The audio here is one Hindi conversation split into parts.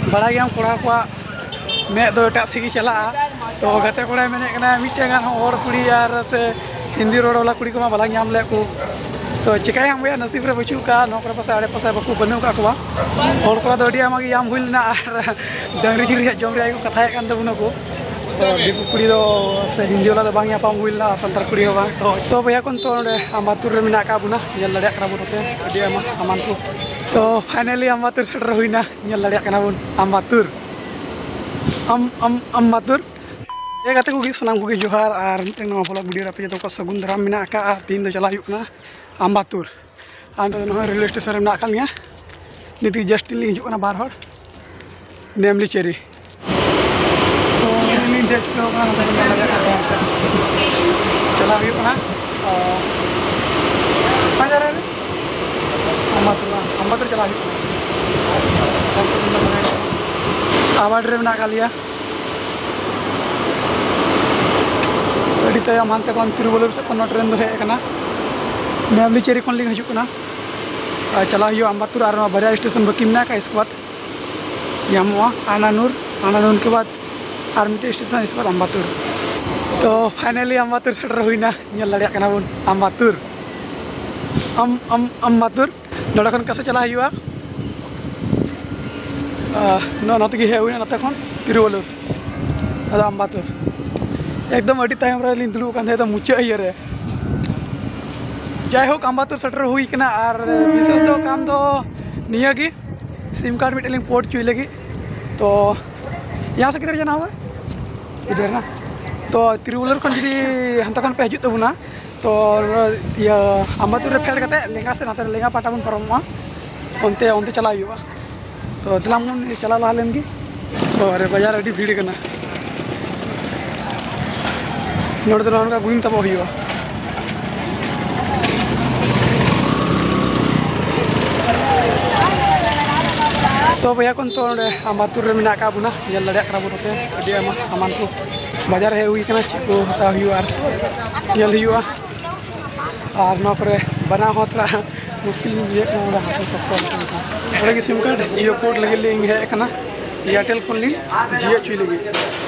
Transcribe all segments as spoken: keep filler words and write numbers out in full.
बड़ा गया कोड़ा को में दो एट से चला तो गते कोड़ा मेने मिट्टे गान और कुड़ी यार से हिंदी रोड वाला कुड़ी को बाला नाम ले को तो चिकाय हम नसीब रे बचू का नौकर पास आड़े पास बाकू बनू का को हर को दड़ी आमागी याम हुइलना और डंगरी रे जम रे को कथाय कान दबुना को तो दिकु कुड़ी दो से हिंदी वाला दो बांग यापाम हुइलना संतार कुड़ी हो बांग तो तो भैया कोन तो अम्बातुर रे मिना का बुना नेल लड़िया करा बुन ते अडी आमा सामान को तो फाइनली अम्बातुर सेटर हुइना नेल लड़िया कना बुन अम्बातुर अम अम अम्बातुर ये गाते को सनाम को जोहार और मिटन नवा ब्लॉग वीडियो पे तो को सगुन दाराम मिना का तीन दो चला हुना अम्बातुर आन तो रेलवे स्टेशन रे मिना खानिया निति जस्ट लिंग हिजुक ना बार हर नेमली चेरी तो लिंग दे चुका होगा ना चला हुना पंजा रे अम्बातुर अम्बातुर चला हुना आवाड रे मिना का लिया अड़ी तयम हानते को तिरुवल्लुर से कोनो ट्रेन दो हेकना नेवली चेरी खन लिंग हजुकना चला हुआ अम्बातुर और बारिया स्टेशन बाकी मेना का इसके बाद यामोआ आनानूर आनानूर के बाद और मिट्टे स्टेशन इसके बाद अम्बातुर तो फाइनली अम्बातुर सेटर हुइना नेल लड़िया कना बुन अम्बातुर अम अम अम्बातुर नोडा खन कसे चला हुआ नो नते गे हुइना नते खन तिरुवल्लुर अदा अम्बातुर एकदम अड़ी तायम रे लिंग दुलु कान तो मुचा इयर रे जाय होक अम्बातुर सेटर हुई कना और विशेष दो काम दो निया गी सिम कार्ड मिटे लिंग पोर्ट चुई लगी तो यहाँ से किधर जाना होगा इधर ना तो तिरुवल्लुर खन जी हंता खन पे हजु तबुना तो ये अम्बातुर रे फेड कते लेंगा से नाते लेंगा पाटा बन परममा ओनते ओनते चला हुआ तो दिलाम चला ला लेन गी तो अरे बाजार अड़ी भीड़ कना नोड़ तो नोन का गुइन तब हुआ तो भैया कौन तो अम्बातुर रे मिना का बुना नेल लड़िया करा बुनते अडी आमा सामान को बाजार हे हुई कना चे को हता हुआ नेल हुआ और नो पर बना हो थोड़ा मुश्किल ये कोड़ा हाथ सब बड़े की सिम कार्ड जियो कोड लगे लिंग है कना एयरटेल खोल ली जियो चुई लगी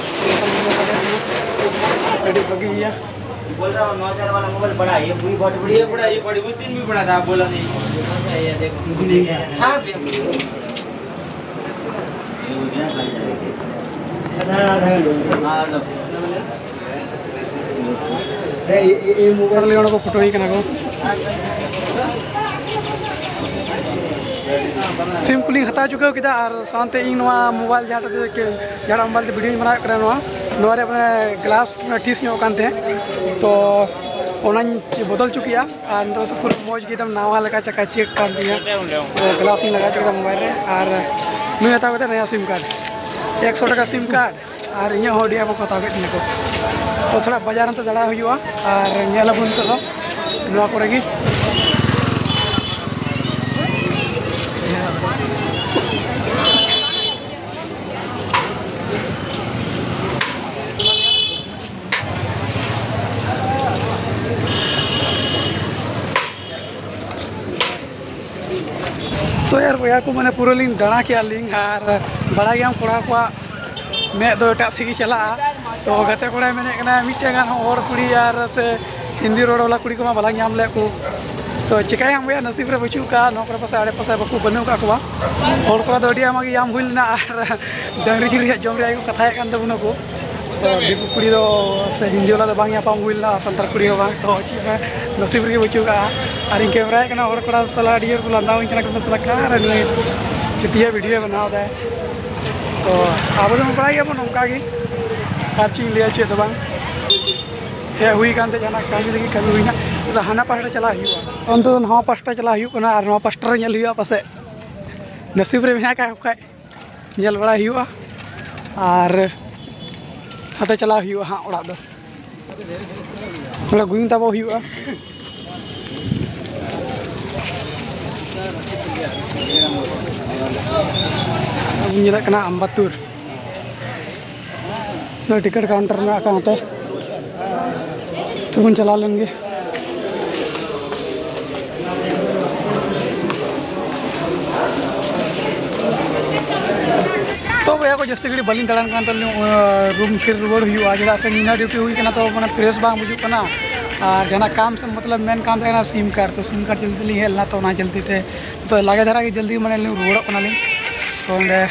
अड़ी बगी या बोल रहा हूँ नौ हजार वाला मोबाइल बड़ा है, ये पूरी बहुत बड़ी है, बड़ा ये बड़ी उस दिन भी बड़ा था, बोला नहीं ये देखो हाँ ये मोबाइल लेने को फोटो ही करना को सिम कुलिंग हता चुके हो किदा और सानते इन नवा मोबाइल जहाँ के जहाँ मोबाइल से वीडियो बना कर नवा नोरे अपने ग्लास में टीस नो कानते तो ओनाñ बदल चुकिया और तो से पूरा मौज की एकदम नावा लगा चका चेक कर दिया तो ग्लास ही लगा चुका मोबाइल रे और नुई हता कते नया सिम कार्ड एक सौ टका सिम कार्ड और इन होडिया को हता के को तो थोड़ा बाजार में दड़ा हुआ और नेला बुन तो नवा करेगी तो यार भैया को मैंने पूरा लिंग दाड़ा किया लिंग और बड़ा गया कोड़ा को में दो एट से चला तो गते कोड़ा मेने मिट्टे गान और कुड़ी यार से हिंदी रोड वाला कुड़ी को बाला नाम ले को तो चिकाय हम भैया नसीब रे बचू का नौकर पास आड़े पास बाकू बनू का को हर को दड़ी आमागी याम हुइलना और डंगरी रे जम रे को कथाय कान दबुना को तो दिकु कुड़ी दो से हिंदी वाला दो बांग यापाम हुइलना संतार कुड़ी हो बांग तो ची में नसीब रे बचू का और इन कैमरा कना और कोड़ा सला डियर को लांदाव इनका को सला कार ने चिटिया वीडियो बनाव दे तो आबो दम बड़ा गया बन उनका की हर चीज ले चे दबांग हे हुई कानते जाना कामी लगी कमी हुईना तो हाना पास्टा चला हुआ अंत तो नवा पास्टा चला हुआ और नवा पास्टा रे नेल हुआ पासे नसीब रे मेना का खाय नेल बड़ा हुआ और हाते चला हुआ हाँ ओड़ा दो थोड़ा गुइन तब हुआ नेला अम्बातुर टिकट काउंटर में आते तो चला लेंगे भैया को जस्ती घड़ी बाली दाड़ान कान तली रूम फिर रुआड़ हुआ चेदा से नीना ड्यूटी हुई कना तो माने फ्रेश बांग बुजुग कना और जना काम से मतलब मेन काम था सिम कार्ड तो सिम कार्ड जल्दी लिंग हेलना तो ना जल्दी थे तो लगे धरा कि जल्दी माने रुआड़ कना लिंग तो अंडे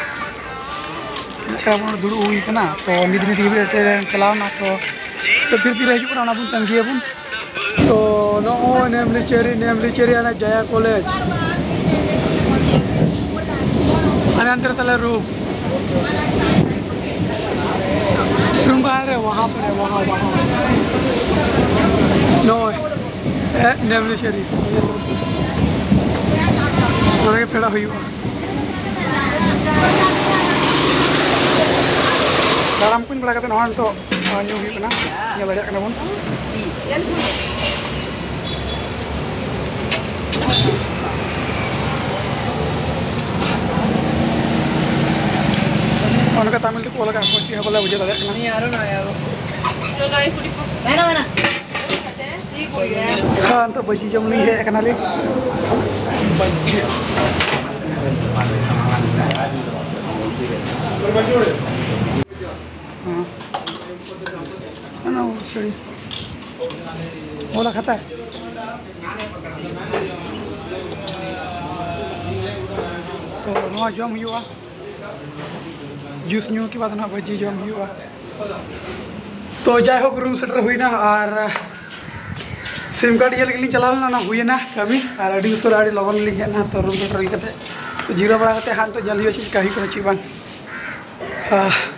दुड़ू हुई कना तो निद निद चलावना तो तो फिर फिर हजू ना बन तंगी बन तो नो नेमली चेरी नेमली चेरी आना जया कॉलेज अने अंतर तले रूम रूम कहाँ है वहाँ पर है वहाँ वहाँ नो नेमली चेरी और पेड़ा हुई दाराम कुछ बड़ा करते नॉन तो न्यू हुई कना ये बड़ा करना बन उनका तमिल तो कोला का कोची है बोला मुझे दादा नहीं यारो ना यारो जो गाय कुड़ी मैंने मैंने ठीक हो गया हां तो बजी जम नहीं है कना ले बजी हां ना वो सही बोला खाता है तो नो जम हुआ जूस न्यू की बात ना भजी जम हुआ तो जाए हो रूम सेटर हुईना और सिम कार्ड ये चला ना हुईना कमी और अड़ी उसर अड़ी लगन लिंग ना तो रूम सेटर हुई करते तो जीरो बड़ा करते हाँ तो जल्दी चीज कहीं को ची बांग